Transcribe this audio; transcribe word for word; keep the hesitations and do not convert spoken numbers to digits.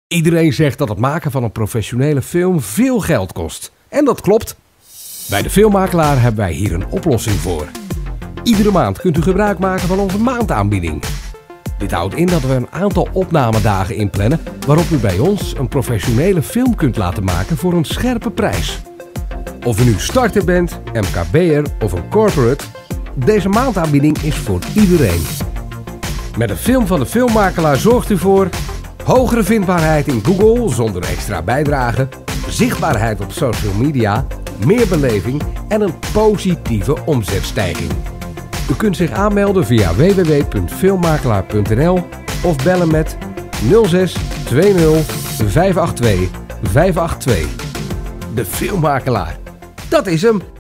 Iedereen zegt dat het maken van een professionele film veel geld kost. En dat klopt. Bij de Filmmakelaar hebben wij hier een oplossing voor. Iedere maand kunt u gebruik maken van onze maandaanbieding. Dit houdt in dat we een aantal opnamedagen inplannen waarop u bij ons een professionele film kunt laten maken voor een scherpe prijs. Of u nu starter bent, M K B'er of een corporate, deze maandaanbieding is voor iedereen. Met een film van de Filmmakelaar zorgt u voor hogere vindbaarheid in Google zonder extra bijdrage, zichtbaarheid op social media, meer beleving en een positieve omzetstijging. U kunt zich aanmelden via w w w punt filmmakelaar punt n l of bellen met nul zes twintig vijf acht twee vijf acht twee. De Filmmakelaar, dat is hem!